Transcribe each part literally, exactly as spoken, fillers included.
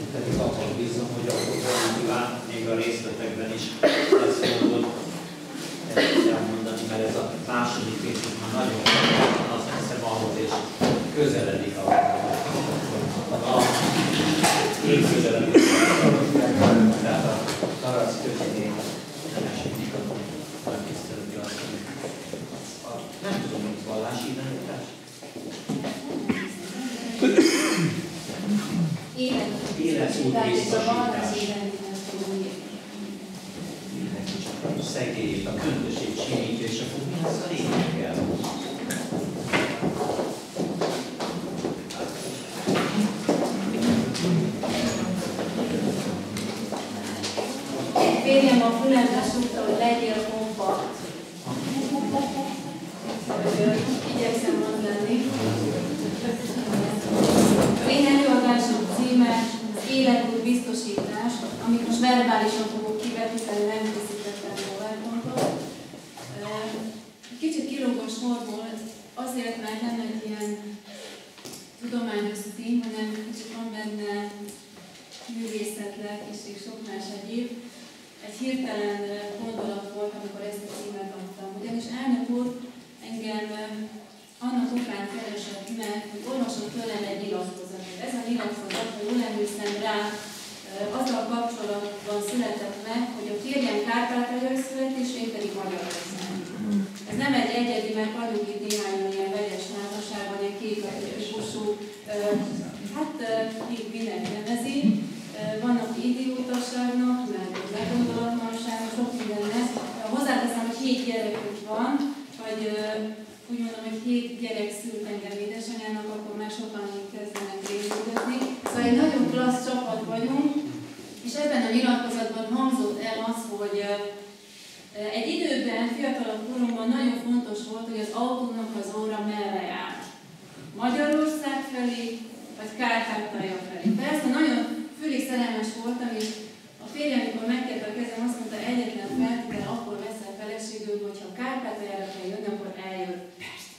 pedig abban bízom, hogy akkor Iván még a részletekben is lesz módon elmondani, mert ez a második rész már nagyon azt hiszem ahhoz, és közeledik a én közeledik tehát a Tarac köténél nem esik a megtisztelői azt, nem tudom, hogy vallási identitás. Életútbiztosítás. Mindenki csak a szegélyét, a köndösét simítja, és akkor mi az a lényeg kell? Férjem a fülembe súgta, hogy legyél kompakt. Igyekszem mondani. Az én előadásom címe az életút biztosítás, amit most verbálisan fogok kivetíteni, nem készítettem PowerPointot. Kicsit kilóg a sorból, azért, mert nem egy ilyen tudományos cím, hanem kicsit van benne művészet, lelkiség, sok más egyéb. Egy hirtelen gondolat volt, amikor ezt a címet adtam. Ugyanis elnök úr engem annak okán keresett meg, hogy olvasott tőlem egy nyilatkozatot. Ez a nyilatkozat, ha jól emlékszem rá, azzal kapcsolatban született meg, hogy a férjem kárpátaljai születés, én pedig Magyarország. Ez nem egy egyedi, mert vagyunk itt néhányan ilyen vegyes házasságban, egy két típusú, hát így mindenki nevezi. Van, aki idiótasságnak, mert meggondolatlanságnak, sok minden lesz. Hozzáteszem, hogy hét gyerekük van, vagy úgy mondom, hogy hét gyerek szült engem édesanyának, akkor már sokan így kezdenek részülgetni. Szóval egy nagyon klassz csapat vagyunk, és ebben a nyilatkozatban hangzott el az, hogy egy időben, fiatalabb koromban nagyon fontos volt, hogy az autónak az óra merre jár. Magyarország felé, vagy Kárpátalja felé. Persze nagyon fülig szerelmes voltam, és a férjem, amikor megkérte a kezem, azt mondta, egyetlen feltétel, akkor veszel feleségül, hogyha Kárpátaljára kell jönni, akkor eljön. Persze.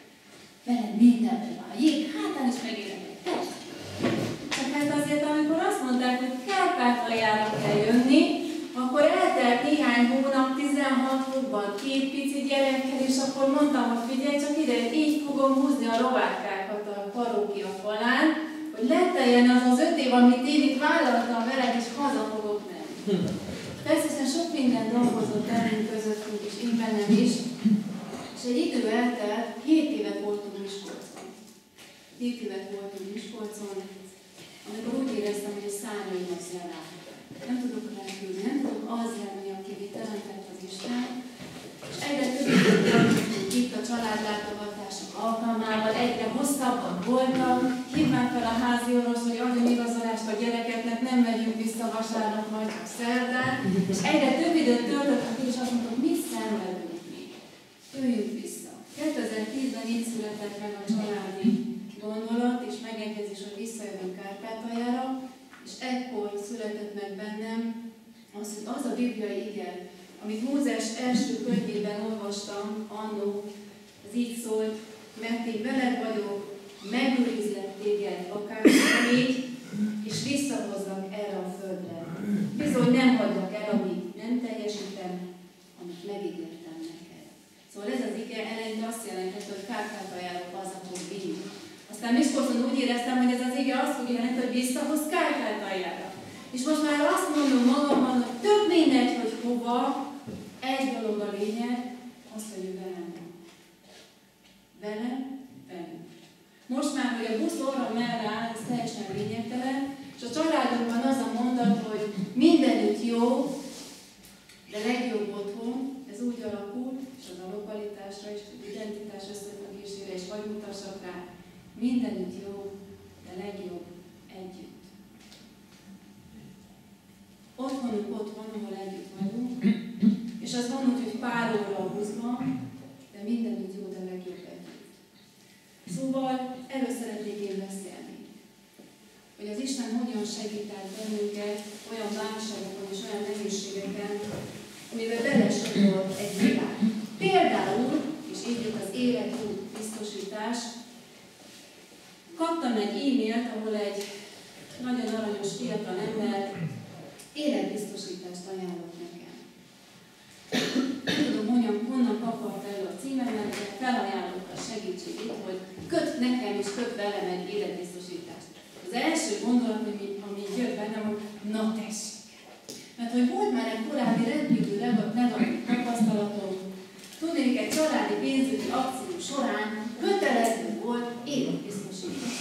Veled mindenbe van. A jég hátán is megérenek. Persze. Csak hát azért, amikor azt mondták, hogy Kárpátaljára kell jönni, akkor eltelt néhány hónap, tizenhat fokban, két pici gyerekkel, és akkor mondtam, hogy figyelj, csak ide, így fogom húzni a rovátkákat a parókia falán, hogy leteljen az az öt év, amit én itt vállaltam veled, és haza fogok menni. Persze, hiszen sok minden dolgozott elünk közöttünk, és én bennem is. És egy idő eltelt, hét évet voltunk Miskolcon. Hét évet voltunk Miskolcon, amikor úgy éreztem, hogy a szárnyaim az leláll. Nem tudok repülni, nem tudok az lenni, aki itt teremtett az Isten. És egyre többet tartottunk itt a családlátogatások alkalmával, egyre hosszabban voltak. Hívnám fel a házi orvos, hogy adjon igazolást a gyerekeknek, nem megyünk vissza vasárnap, majd csak szerdán. És egyre több időt töltöttünk, és azt mondtuk, mit szenvedünk mi? Jöjjünk vissza. kétezer-tízben így született meg a családi gondolat, és megegyezés, hogy visszajövünk Kárpátaljára, és ekkor született meg bennem az, hogy az a bibliai ige, amit Mózes első könyvében olvastam annó, az így szólt, mert én veled vagyok, megőrizlek téged akármilyen légy, és visszahozzak erre a földre. Bizony nem hagyjak el, amit nem teljesítem, amit megígértem neked. Szóval ez az ige eleinte azt jelentett, hogy Kárpátaljára haza fog vinni. Aztán Miskolcon úgy éreztem, hogy ez az ige azt fog jelenteni, hogy visszahoz Kárpátaljára. És most már azt mondom magamban, hogy több mindegy, hogy hova, egy dolog a lényeg, az, hogy ő velem van. Velem, velem. Most már, hogy a busz orra merre áll, ez teljesen lényegtelen, és a családunkban az a mondat, hogy mindenütt jó, de legjobb otthon, ez úgy alakul, és az a lokalitásra és az identitás összefüggésére is vagy mutassak rá, mindenütt jó, de legjobb együtt. Otthonunk otthon, ahol együtt vagyunk, és az van úgy, hogy pár óra a buszban, de mindenütt jó, de legjobb együtt. Szóval erről szeretnék én beszélni. Hogy az Isten hogyan segített bennünket olyan válságokon és olyan nehézségeken, amivel belesorolt egy világ. Például, és így jött az életút biztosítás, kaptam egy e-mailt, ahol egy nagyon aranyos tudományos fiatal ember életbiztosítást ajánlott nekem. Nem tudom, honnan, honnan kapott elő a címemet, de felajánlotta a segítségét, hogy köt nekem és köt velem egy életbiztosítást. Az első gondolat, ami, ami jött bennem, hogy na tessék. Mert hogy volt már egy korábbi rendkívül negatív tapasztalatom, tudnék, egy családi pénzügyi akció során kötelező volt életbiztosítás.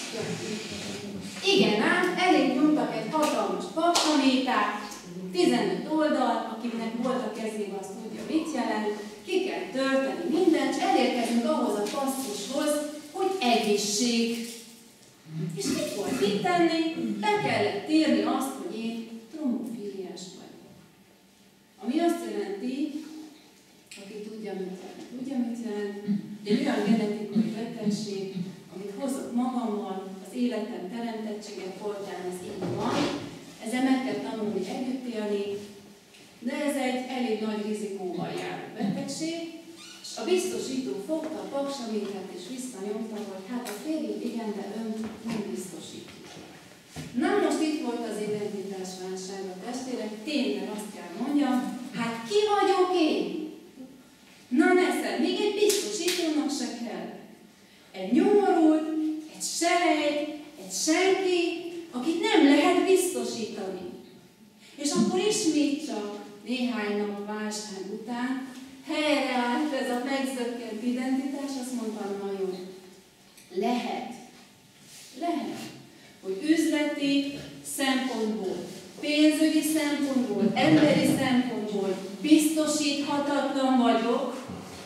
Igen ám, elég nyomtak egy hatalmas paksamétát, tizenöt oldal, akinek volt a kezében, azt tudja, mit jelent, ki kell tölteni mindent, és elérkezünk ahhoz a passzushoz, hogy egészség. És mit volt itt tenni? Be kellett írni azt, hogy én tromofíliás vagyok. Ami azt jelenti, aki tudja, mit jelent, tudja, mit jelent, de olyan genetikai betegség, amit hozok magammal, az életem teremtettsége folytán, ez így van. Ezzel meg kell tanulni együtt élni, de ez egy elég nagy rizikóval járó betegség, és a biztosító fogta a paksamétát és visszanyomta, hogy hát a férjét igen, de ön nem biztosítja. Na most itt volt az identitásválság a testvérek, tényleg azt kell mondjam, hát ki vagyok én? Na neszel, még egy biztosítónak se kell. Egy nyomorult, egy selej, egy senki, akit nem lehet biztosítani. És akkor ismét csak néhány nap válság után helyreállt ez a megzökkent identitás, azt mondtam, na jó, lehet, lehet, hogy üzleti szempontból, pénzügyi szempontból, emberi szempontból biztosíthatatlan vagyok,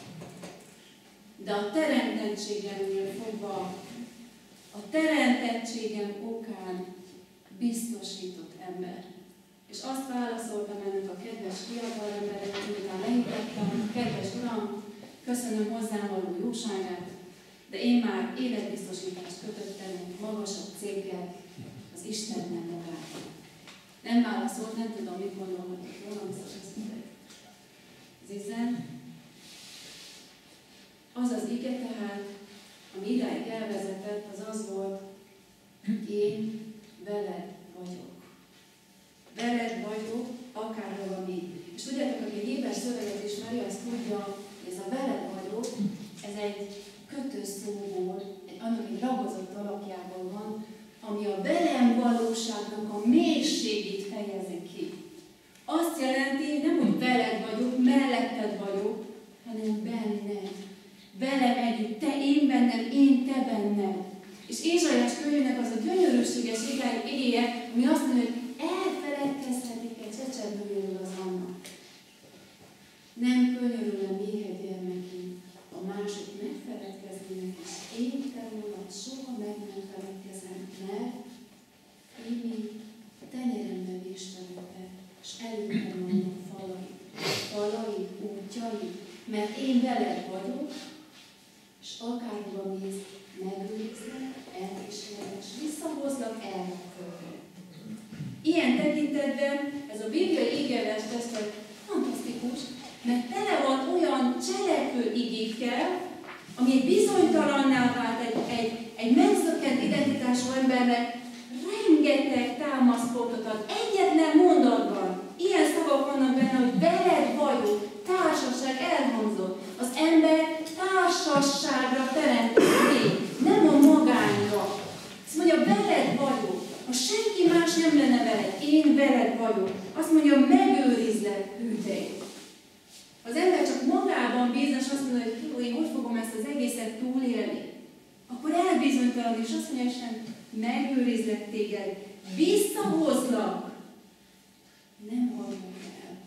de a teremtettségemnél fogva, a teremtettségem okán biztosított ember. És azt válaszoltam ennek a kedves fiatal emberek, miután leítettem, kedves Uram, köszönöm hozzám való jóságát, de én már életbiztosítást kötöttem egy magasabb céggel, az Istennel magát. Nem válaszolt, nem tudom, mit gondolhatok róla, viszont ezt mondani. Zizen. Az az ige tehát, ami idáig elvezetett, az az volt, én veled vagyok. Veled vagyok, akárhol mi. És tudjátok, aki egy éves szöveget ismeri, azt tudja, hogy ez a veled vagyok, ez egy kötőszóból, egy, annak egy ragozott alakjában van, ami a velem valóságnak a mélységét fejezi ki. Azt jelenti, nem, hogy veled vagyok, melletted vagyok, hanem benned. Velem együtt, te én bennem, én te benned. És Ézsaiás könyvének az a gyönyörűséges igéje, ami azt mondja, hogy elfeledkezhetik egy csecsemőről az annak. Nem könyörülem éhe gyermekim, a mások megfeledkeznének, és én te rólad soha meg nem feledkezem, mert én tenyerembe véstelek be, és előttem vannak falai, falai, útjai, mert én veled vagyok, és akárhova mész, megőrizlek, elkísérlek, és visszahozlak, elrakok. Ilyen tekintetben ez a bibliai igevers testület fantasztikus, mert tele van olyan cselekvő igékkel, ami egy bizonytalanná vált egy, egy, egy megszökkent identitású embernek rengeteg támaszpontot ad. Egyetlen mondatban ilyen szavak vannak benne, hogy veled vagyok, társaság elhangzott. Az ember társaságra teremtett, nem a magányra. Azt mondja, veled vagyok. Ha senki más nem lenne veled, én veled vagyok. Azt mondja, megőrizlek, hűtej. Az ember csak magában bízna, és azt mondja, hogy jó, én hogy fogom ezt az egészet túlélni. Akkor elbizonytalan, és azt mondja, hogy megőrizlek téged, visszahozlak, nem hagyom el.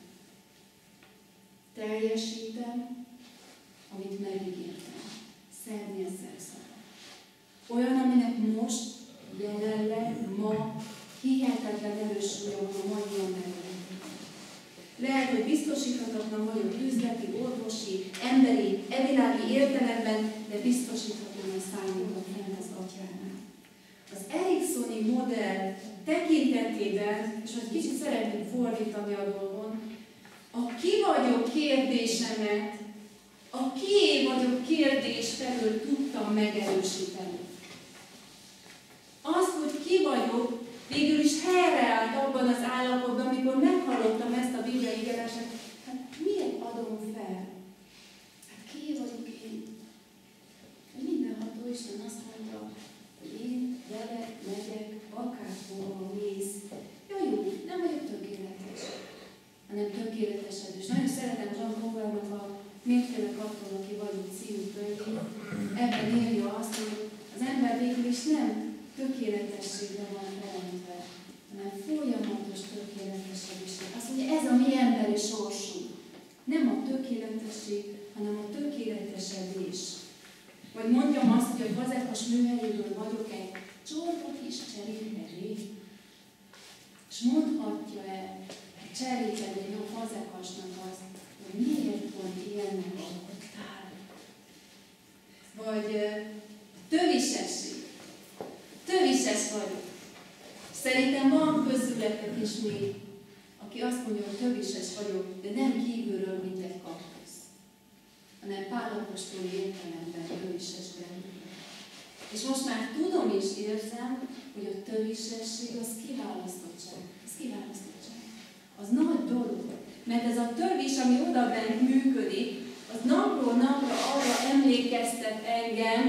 Teljesítem, amit megígértem. Szernél szerszak. Olyan, aminek most, jelenleg, ma hihetetlen erős súlya van a mai emberben. Lehet, hogy biztosíthatatlan vagyok üzleti, orvosi, emberi, evilági értelemben, de biztosíthatatlan számomra fent az atyánál. Az Eriksoni modell tekintetében, és hogy kicsit szeretnék fordítani a dolgon, a ki vagyok kérdésemet, a kié vagyok kérdés felől tudtam megerősíteni. Azt, hogy ki vagyok, végül is helyre tökéletességre van teremtve, hanem folyamatos tökéletességre. Azt mondja, ez a mi emberi sorsunk. Nem a tökéletesség, hanem a tökéletesedés. Vagy mondjam azt, hogy a fazekas műhelyéből vagyok egy csorba kis cseréphegyé. És mondhatja-e egy cseréphegyé a fazekasnak azt, hogy miért pont ilyennek alkottál? Vagy tövisesség. Tövises vagyok. Szerintem van közületek is még, aki azt mondja, hogy tövises vagyok, de nem kívülről, mint egy kaktusz, hanem Pál apostoli értelemben tövises bennük. És most már tudom és érzem, hogy a tövisesség az kiválasztottság. Ez kiválasztottság. Az nagy dolog. Mert ez a tövis, ami odabent működik, az napról napra arra emlékeztet engem,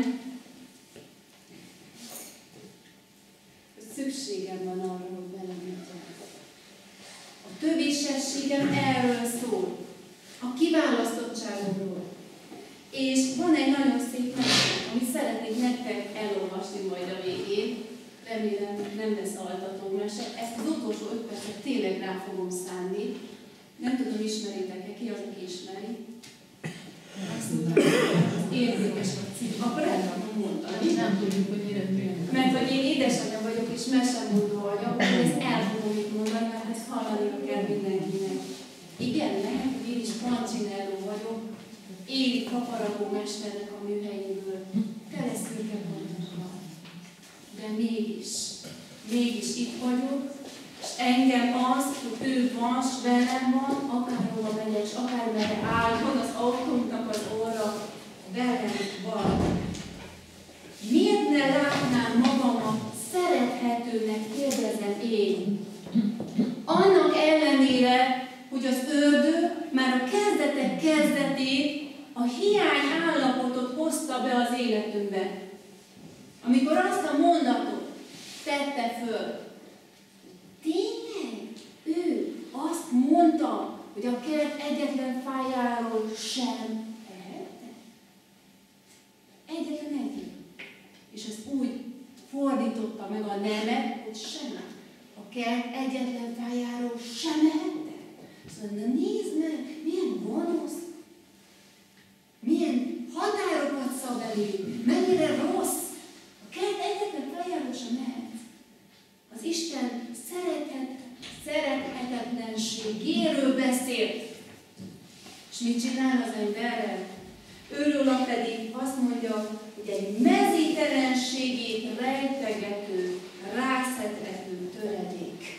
hogy szükségem van arra, hogy velem legyen. A tövisességem erről szól. A kiválasztottságomról. És van egy nagyon szép mesé, amit szeretnék nektek elolvasni majd a végén. Remélem nem lesz altató mese. Ezt az utolsó öt percet tényleg rá fogom szánni. Nem tudom, ismeritek-e, ki az, aki ismeri? Azt mondtam, az értékes a cím. Akkor el tudom mondani. Nem tudjuk, hogy mire tűnik. Mert hogy én édesanyja vagyok és mesemondó vagyok, hogy ezt el fogom itt mondani, mert ezt hallani kell mindenkinek. Igen, lehet, hogy én is Pancsinelló vagyok, éli kaparagó mesternek a műhelyéből. Keresztülke pontosan. De mégis, mégis itt vagyok, és engem az, hogy ő van, s velem van, akárhova megyek, és akármerre álljon az autónknak az orra, velem van. Miért ne látnám magamat szerethetőnek, kérdezem én? Annak ellenére, hogy az ördög már a kezdetek kezdetén a hiány állapotot hozta be az életünkbe. Amikor azt a mondatot tette föl, tényleg ő azt mondta, hogy a kert egyetlen fájáról sem ehette. Egyetlen egyik. És ezt úgy fordította meg a nemet, hogy sem. A kert egyetlen fájáról sem ehette. Azt mondja, nézd meg, milyen gonosz, milyen határokat szab elé, mennyire rossz. A kert egyetlen fájáról sem ehet. Az Isten szeretet, szerethetetlenségéről beszélt. És mit csinál az emberrel? Őróla pedig azt mondja, hogy egy mezítelenségét rejtegető, rászedhető töredék.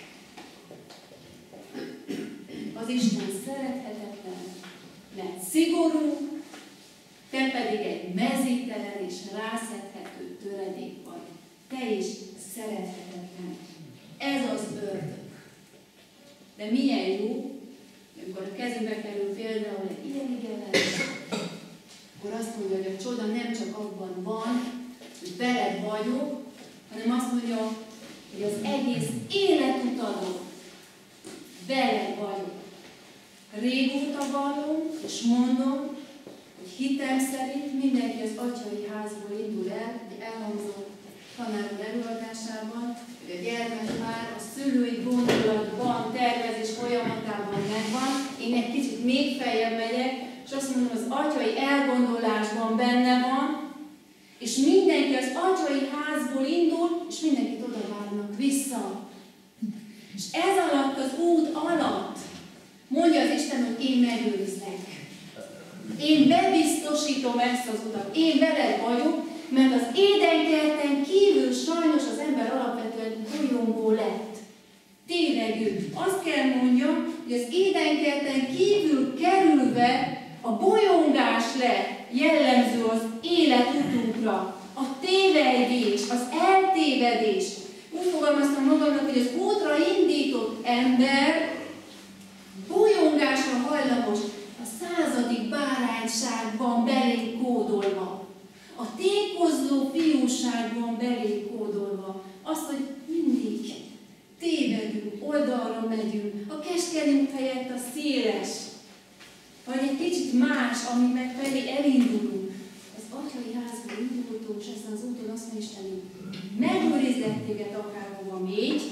Az Isten szerethetetlen, mert szigorú, te pedig egy mezítelen és rászedhető töredék vagy. Te is szerethetetlen. Ez az ördög. De milyen jó, amikor a kezünkbe kerül például egy ilyen igenet, akkor azt mondja, hogy a csoda nem csak abban van, hogy veled vagyok, hanem azt mondja, hogy az egész életutadon veled vagyok. Régóta vallom, és mondom, hogy hitem szerint mindenki az atyai házból indul el, hogy elhangzott tanárul előadásában, hogy a gyermek már a szülői gondolatban, tervezés folyamatában megvan. Én egy kicsit még feljebb megyek, és azt mondom, az atyai elgondolásban benne van, és mindenki az atyai házból indul, és mindenkit oda várnak vissza. És ez alatt, az út alatt mondja az Isten, hogy én megőrizlek. Én bebiztosítom ezt az utat. Én veled vagyok, mert az édenkerten kívül sajnos az ember alapvetően bolyongó lett. Ténylegű. Azt kell mondjam, hogy az édenkerten kívül kerülve a bolyongás lett jellemző az életutunkra. A tévedés, az eltévedés. Úgy fogalmaztam magamnak, hogy az útra indított ember bolyongásra hajlamos, a századik bárányságban belé kódolva. A tékozló fiúságban belé kódolva. Azt, hogy mindig tévedünk, oldalra megyünk, a keskeny út helyett a széles. Vagy egy kicsit más, ami meg felé elindulunk. Az atyai házból indultunk, úton, és ezen az úton azt mondja Isten, megőrizlek téged akárhova mégy,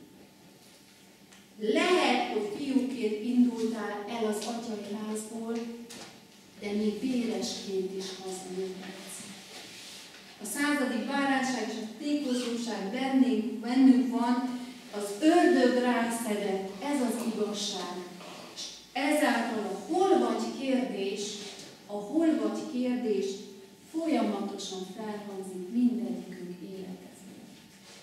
lehet, hogy fiúként indultál el az atyai házból, de még véresként is hazajöhetsz. A századik bárányság és a tékozóság bennünk, bennünk van, az ördög rászedett, ez az igazság. És ezáltal a hol vagy kérdés, a hol vagy kérdés folyamatosan felhangzik mindegyikünk élete felett.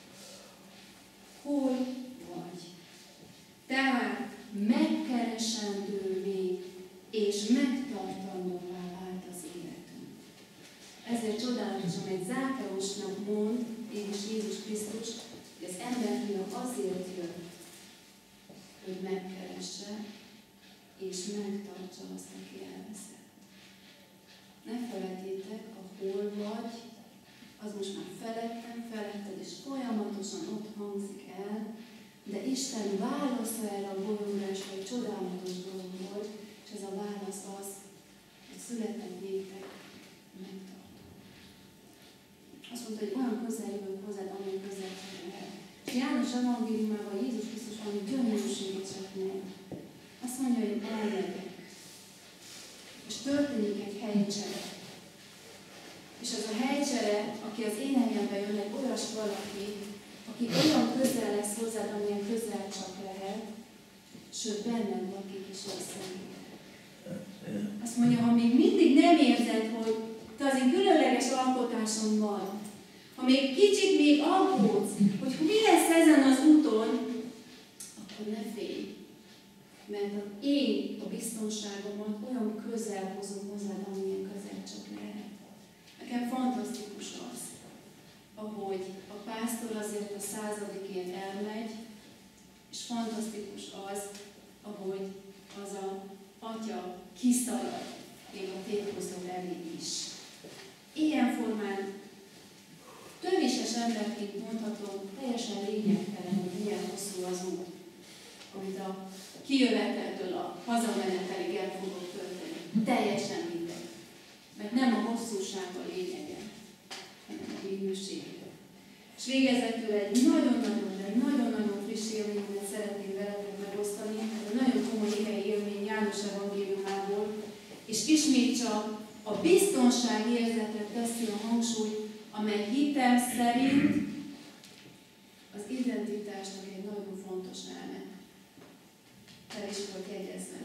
Hol vagy? Tehát megkeresendővé és megtartandóvá vált az életünk. Ezért csodálatosan egy Zákeusnak mond, mégis Jézus Krisztus, hogy az emberfinak azért jön, hogy megkeresse és megtartsa azt, aki elveszett. Ne felejtétek, a hol vagy, az most már felettem, feletted, és folyamatosan ott hangzik el, de Isten válasza erre a bolyongásra egy csodálatos dolog volt, és ez a válasz az, hogy született néktek megtartó. Azt mondta, hogy olyan közel jövök hozzád, amilyen közel lehet. És János evangéliumában Jézus Krisztus valami gyönyörűséget szeretnél. Azt mondja, hogy elmegyek. És történik egy helycsere. És az a helycsere, aki az én helyemben jön, egy olyas valaki, aki olyan közel lesz hozzád, amilyen közel csak lehet, sőt benned lakik is összemér. Azt mondja, ha még mindig nem érzed, hogy te az én különleges alkotásom vagy, ha még kicsit még aggódsz, hogy mi lesz ezen az úton, akkor ne félj. Mert én a biztonságomat olyan közel hozom hozzád, amilyen közel csak lehet. Nekem fantasztikus az, ahogy a pásztor azért a századikért elmegy, és fantasztikus az, ahogy az a atya kiszalad, még a tétkozó elé is. Ilyen formán tövises emberként mondhatom, teljesen lényegtelen, hogy milyen hosszú az út, amit a kijöveteltől a hazamenetelig el fogok tölteni. Teljesen mindegy. Mert nem a hosszúság a lényege, hanem a minőség. És végezetül egy nagyon-nagyon, egy nagyon-nagyon friss élményet szeretném veletek megosztani, ez a nagyon komoly éhei élmény János evangéliumából, és ismét csak a biztonság érzetet teszi a hangsúlyt, amely hitem szerint az identitásnak egy nagyon fontos eleme. El is volt jegyezve.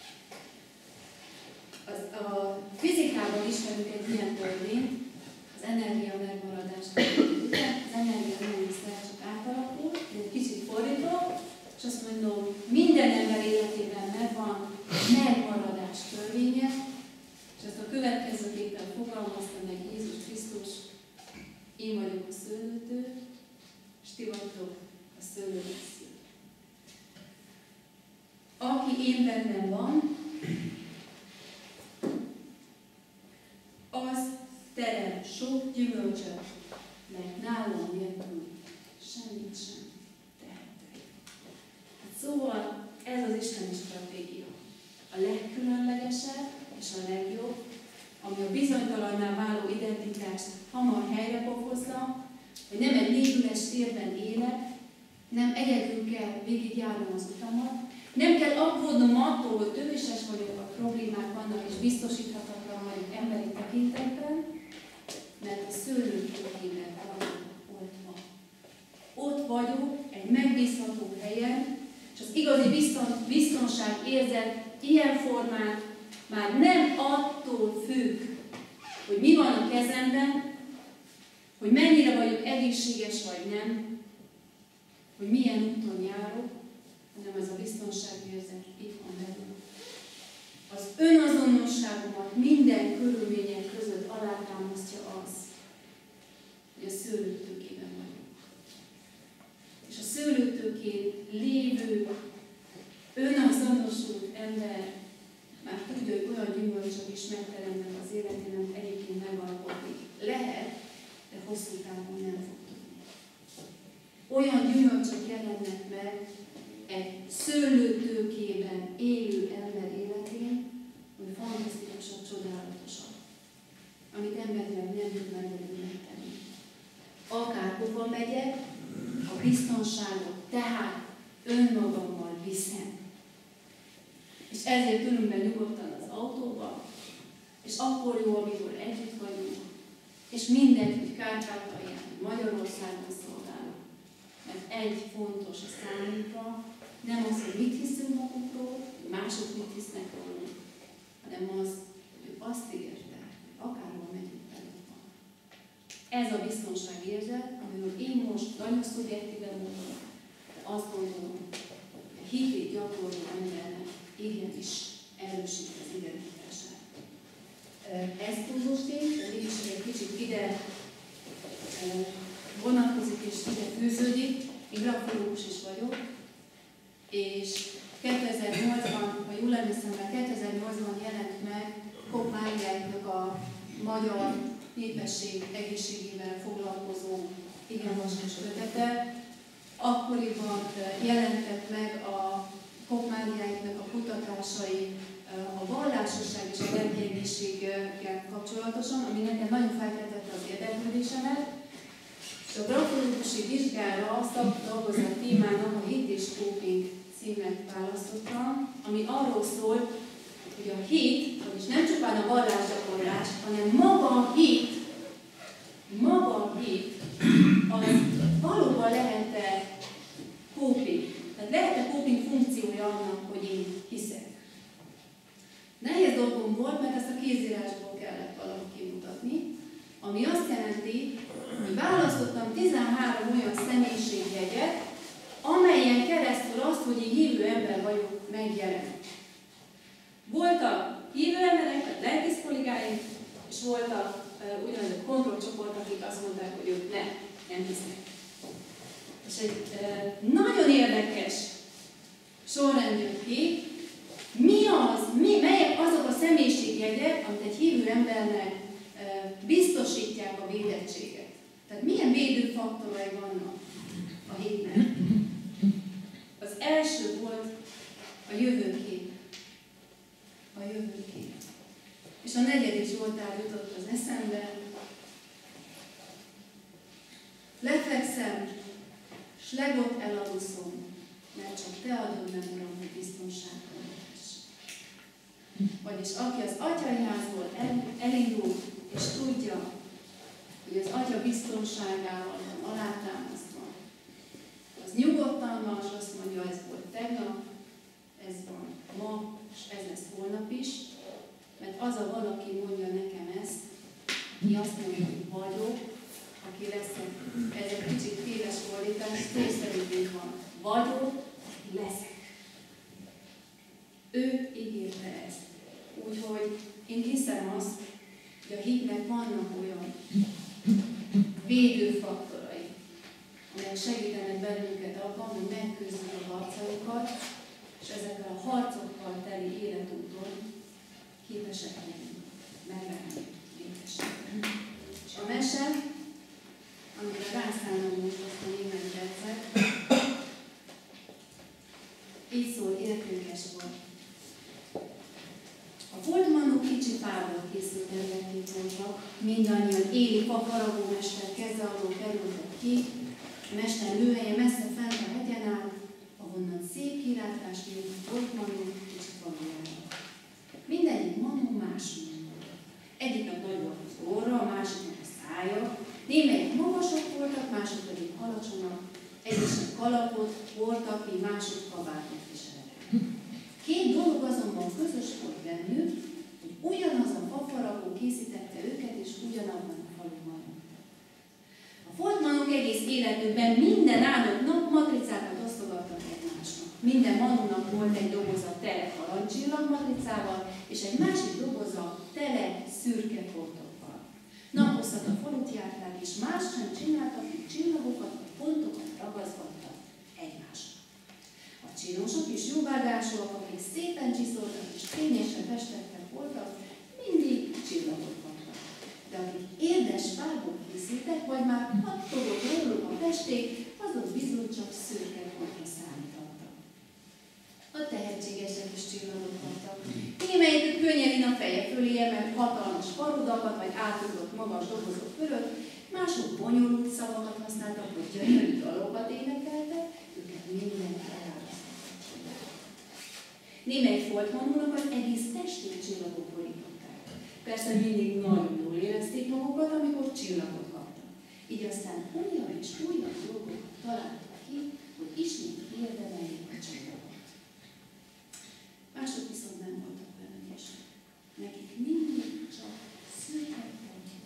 Az, a fizikában ismerünk egy ilyen törvényt, az energia megmaradást. Az energia nem hiszel, csak átalakul, egy kicsit fordítom, és azt mondom, minden ember életében megvan megmaradás törvénye, és ezt a következőképpen fogalmazta meg Jézus Krisztus, én vagyok a szőlőtő, és ti vagytok a szőlővesző. Aki én bennem van, az terem sok gyümölcsöt, mert nálam nélkül semmit sem tehetek. Hát szóval ez az isteni stratégia. A legkülönlegesebb és a legjobb, ami a bizonytalanná váló identitást hamar helyre pofozza, hogy nem egy légüres térben élek, nem egyedül kell végigjárnom az utamat, nem kell aggódnom attól, hogy tövises vagyok, a problémák vannak, és biztosíthatatlan vagyok emberi tekintetben, mert a szőlőtőkében vagyok oltva. Ott vagyok egy megbízható helyen, és az igazi bizton, biztonság érzet ilyen formán már nem attól függ, hogy mi van a kezemben, hogy mennyire vagyok egészséges vagy nem, hogy milyen úton járok, hanem ez a biztonságérzet itt van belül. Az önazonosságomat minden körülmények között alátámasztja az, hogy a szőlőtőkében vagyok. És a szőlőtőkén lévő, önazonosult ember már tudja, hogy olyan gyümölcsök is megteremnek az életének, egyébként megalkotni lehet, de hosszú távon nem fog tudni. Olyan gyümölcsök jelennek meg egy szőlőtőkében élő ember életén, hogy fantasztikusak, csodálatosak, amit emberileg nem tud megtenni. jár, önmagammal viszem. És ezért ülünk be nyugodtan az autóba, és akkor jó, amikor együtt vagyunk, és mindegy, hogy Kárpátalján, Magyarországon szolgálunk. Mert egy fontos a számunkra, nem az, hogy mit hiszünk magunkról, mások mit hisznek rólunk, hanem az, hogy azt ígérte, hogy akárhol megyünk velünk van. Ez a biztonságérzet, amiről én most nagyon szubjektíven mondom, de azt gondolom, hogy a hitét gyakorló embernek igenis erősít az identitását. Ez túlzós tény, de mégis egy kicsit ide vonatkozik és ide fűződik. Én grafológus is vagyok, és kétezer-nyolcban, ha jól emlékszem, mert kétezer-nyolcban jelent meg Kopp Máriáiknak a magyar népesség egészségével foglalkozó igen vasas kötete. Akkoriban jelentek meg a Kopp Máriáiknak a kutatásai a vallásosság és a lelki egészséggel kapcsolatosan, ami nekem nagyon felkeltette az érdeklődésemet. És a grafológusi vizsgára szakdolgozat témának a Hit és Coping címet választottam, ami arról szól, hogy a hit, vagyis nem csupán a vallásgyakorlás, hanem maga a hit, maga a hit, az valóban lehet-e coping. Tehát lehet-e coping funkciója annak, hogy én hiszek. Nehéz dolgom volt, mert ezt a kézírásból kellett valahogy kimutatni, ami azt jelenti, hogy választottam tizenhárom olyan személyiségjegyet, amelyen keresztül azt, hogy én hívő ember vagyok, megjelen. Voltak hívő emberek, tehát lelkész kollégáim, és voltak uh, úgynevezett kontrollcsoport, akik azt mondták, hogy ők ne, nem hisznek. És egy uh, nagyon érdekes sorrend jött ki, mi az, mi, melyek azok a személyiségjegyek, amit egy hívő embernek uh, biztosítják a védettséget. Tehát milyen védőfaktorai vannak a hitnek. Az első volt a jövőkép. A jövőkép. És a negyedik Zsoltár jutott az eszembe. Lefekszem, s legot elaluszom, mert csak te adod meg, Uram, hogy biztonságban lehess. Vagyis aki az atyai házból el, elindul, és tudja, hogy az atya biztonságával van alátámasztva, az nyugodtan van, és azt mondja, ez volt tegnap, ez van ma, és ez lesz holnap is, mert az a valaki mondja nekem ezt, ki azt mondja, hogy vagyok, aki leszek. Ez egy kicsit téves fordítás, szó szerint van. Vagyok, leszek. Ő ígérte ezt. Úgyhogy én hiszem azt, hogy a hitnek vannak olyan védőfaktorai, amelyek segítenek bennünket abban, hogy megküzdjük a harcainkat, és ezekkel a harcokkal teli életúton képesek legyünk megvenni létességben. És a mese, amire rászállom most azt a néhány percet, így szól, értékes volt. A Voltmannok kicsi fából készült emberként voltak, mindannyian éli fafaragó mester keze alól kerültek ki, a mester műhelye messze fent a hegyen áll, ahonnan szép kilátást nyújt a Voltmannok kicsi falujára. Mindegyik manó más volt. Egyiknek nagy volt az orra, a másiknak a szája, némelyek magasok voltak, mások pedig alacsonyak, egyesek kalapot voltak, míg mások kabátot viseltek. Két dolog azonban közös volt bennük, hogy ugyanaz a fafaragó készítette őket, és ugyanabban a faluban. A Voltmannok egész életükben minden áldott nap matricákat osztogattak egymásnak. Minden manónak volt egy doboza tele aranycsillag matricával, és egy másik doboza tele szürke pontokkal. Naphosszat a falut járták, és más sem csináltak, mint csillagokat vagy pontokat ragaszgattak egymásra. A csinosok és jóvágásúak, akik szépen csiszoltak és fényesen festettek voltak, mindig csillagot kaptak. De akik érdes fából készítettek, vagy már pattogott róluk a festék, azok bizony csak szürke pontra számítottak. A tehetségesek is csillagot kaptak. Némelyikük könnyedén a feje fölé emelt hatalmas farudakat, vagy átugrott magas dobozok fölött, mások bonyolult szavakat használtak, hogy gyönyörű dalokat énekeltek, őket mind Némely foltmanónak az egész testét csillagok borították. Persze mindig nagyon jól érezték magukat, amikor csillagot kaptak. Így aztán újabb és újabb dolgokat találtak ki, hogy ismét érdemeljék a csillagot. Mások viszont nem voltak olyan ügyesek. Nekik mindig csak szürke pontot.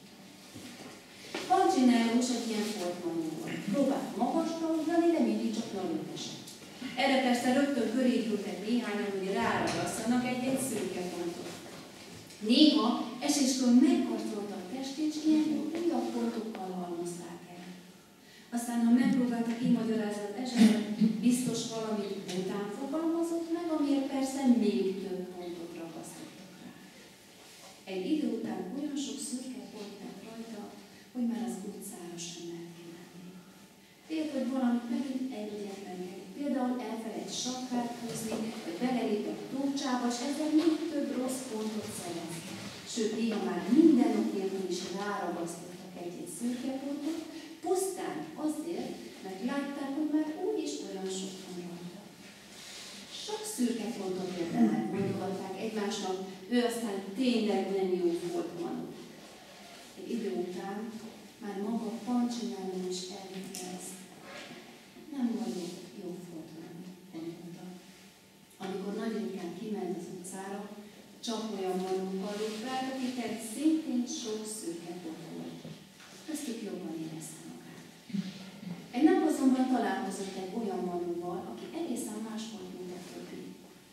Pancsinellós egy ilyen foltmanó volt. Próbált magasra ugrani, de mindig csak nagyon esett. Erre persze rögtön köré gyűltek néhányan, hogy ráragasszanak egy-egy szürke pontot. Néha eséskor megkarcolta a testét, és ilyen újabb pontokkal halmozták el. Aztán, ha megpróbáltak kimagyarázni az esetet, biztos valamit után fogalmazott meg, amiért persze még több pontot ragasztottak rá. Egy idő után olyan sok szürke pont lett rajta, hogy már az utcára sem merték menni. Félt, hogy valamit megint egyetlenkedik. Például elfelejt sapkát húzni, vagy belelép egy tócsába, és ezzel még több rossz pontot szerez. Sőt, néha már minden ok nélkül is ráragasztottak egy-egy szürke pontot, pusztán azért, mert látták, hogy már úgyis olyan sok van rajta. Sok szürke pontot érdemel, mondogatták egymásnak, ő aztán tényleg nem jó volt manó. Egy idő után már maga Pancsinelló is elhitte ezt. Nem vagyok jó foltmanó, gondolta. Amikor nagy ritkán kiment az utcára, csak olyan manókkal lépett, akiket szintén sok szürke pont volt. Köztük jobban érezte magát. Egy nap azonban találkozott egy olyan manóval, aki egészen más volt, mint a többi.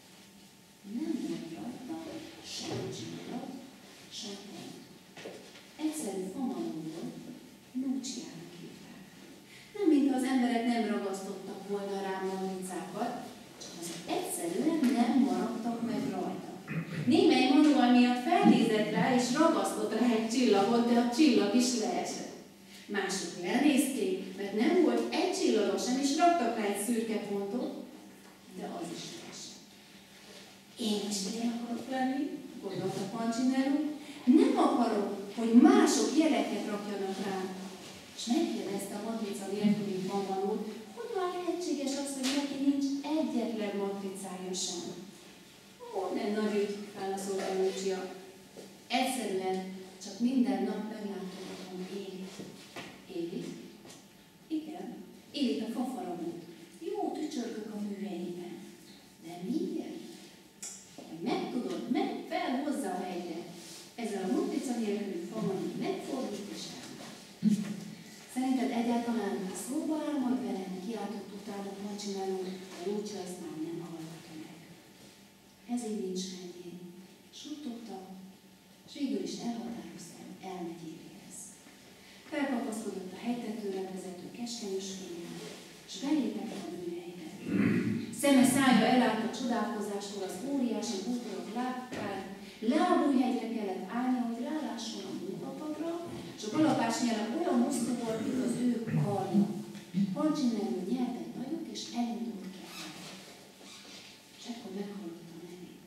Nem volt rajta sem csillag, sem pont. Egyszerű famanó volt, Núcsiának hívták. Nem, mint az emberek nem ragasztottak volna rá matricákat, csak azok egyszerűen nem maradtak meg rajta. Némely manóval miatt felnézett rá és ragasztott rá egy csillagot, de a csillag is leesett. Mások lenézték, mert nem volt egy csillaga sem, és raktak rá egy szürke pontot, de az is leesett. Én is ilyen akarok lenni, gondolta Pancsinelló. Nem akarok, hogy mások jeleket rakjanak rám. És megkérdezte a matrica nélküli famanót, hogy már lehetséges az, hogy neki nincs egyetlen matricája sem. Ó, nem nagy ügy, válaszolta Núcsia. Egyszerűen csak minden nap meglátogatom Élit. Élit? Igen, Élit a fafaragót. Jó tücsörgök a műveiben. De miért? Hogy megtudod, meg fel hozzá a helyre. Ezzel a matrica nélküli famanó megfordult és elment. Szerinted egyáltalán szóba áll majd velem, kiáltott utána Pancsinelló, a Núcsia ezt már nem hallgatta meg. Ez így nincs rendjén. Suttogta, és végül is elhatározta, hogy elmegy Élihez. Felkapaszkodott a hegytetőre vezető keskenyöskényen, és belépett a műhelyre. Szeme szája elállt a csodálkozástól az óriási bútorok lábkán, lábújhegyre kellett állnia, hogy rálásson a munkapadra, és a kalapásnyára olyan muszkú volt, mint az ő karja. Pancsinelló nyert egy nagyot, és elindult kellett. És ekkor meghallott a nevét.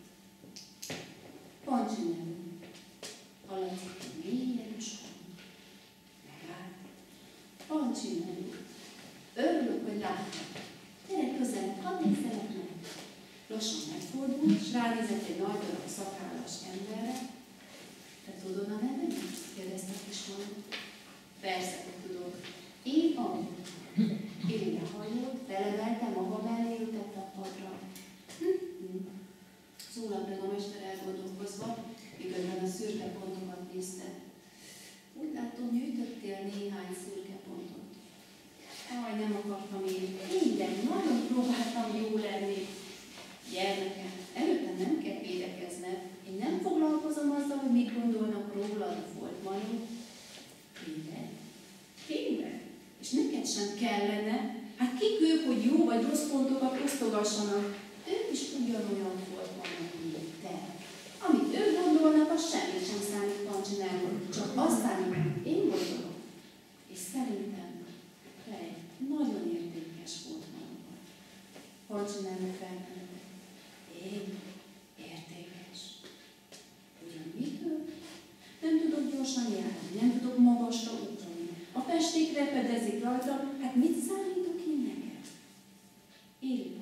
Pancsinelló. Hallatszott egy mély erős hang. Megállt. Pancsinelló. Örülök, hogy láttam. Gyere közelebb, hadd nézzelek meg. Lassan megfordult, és ránézett egy nagy darab szakállas emberre. Te tudod a nevemet? Kérdezte a kismanó. Persze, hogy tudok. Én Anna. Én lehajolt, felemelte, maga mellé ültette a padra. Hm-hm. Szólalt meg a mester elgondolkozva, miközben a szürke pontokat nézte. Úgy látom, gyűjtöttél néhány szürke pontot. Aj, nem akartam én. Tényleg, nagyon próbáltam jó lenni. Gyermekem, előtte nem kell védekezned. Én nem foglalkozom azzal, hogy mit gondolnak rólad a foltmanó. Tényleg? Tényleg? És neked sem kellene. Hát kik ők, hogy jó vagy rossz pontokat osztogassanak? Ők is ugyanolyan foltmanók, mint te. Amit ők gondolnak, az semmit sem számít Pancsinelló. Csak azt számít, amit én gondolok. És szerintem te egy nagyon értékes foltmanó vagy. Pancsinelló felkelett. Én értékes. Ugyan mitől? Nem tudok gyorsan járni, nem tudok magasra ugrani. A festék repedezik rajta, hát mit számítok én neked? Éli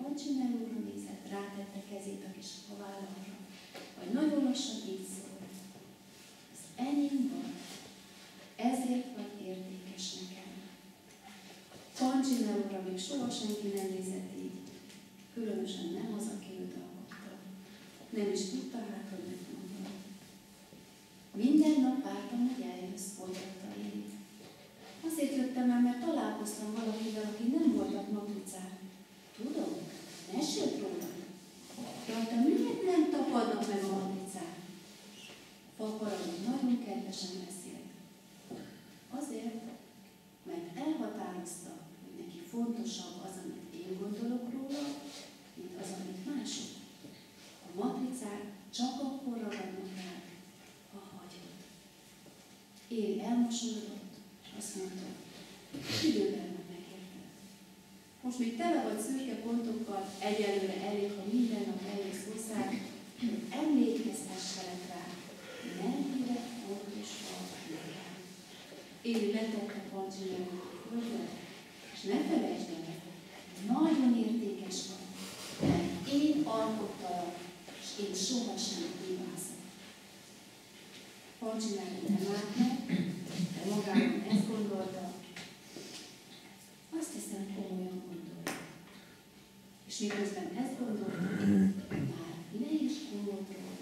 Pancsinello úrra nézett, rátette kezét a kis vállamra, vagy nagyon lassan így szólt. Az enyém van, ezért vagy értékes nekem. Pancsinello úrra még soha senki nem nézett így, különösen nem az, aki őt alkotta. Nem is tudta hát, hogy megmondani. Minden nap vártam, hogy eljössz, folytatta én. Azért jöttem el, mert találkoztam valakivel, aki nem voltak matricák. Tudom, mesélt róla. Rajta miért nem tapadnak meg a matricák? A faparadó nagyon kedvesen beszélt. Azért, mert elhatározta, hogy neki fontosabb az, amit én gondolok róla, mint az, amit mások. A matricák csak akkor ragadnak rá, ha hagyod. Én elmosolyodott, és azt mondta, időben már megérted. Most még tele vagy szürke pontokkal, egyelőre elég, ha minden nap eljössz hozzá, hogy emlékeztesselek rá, mennyire fontos van nekem. Én letette Pancsinello földre, és ne felejtsd el, nagyon értékes van, mert én alkottalak, és én sohasem hibázom. Pancsinello nem állt meg, de magában ezt gondolta, azt hiszem komolyan gondolja. És miközben ezt gondolta, már le is gondolta,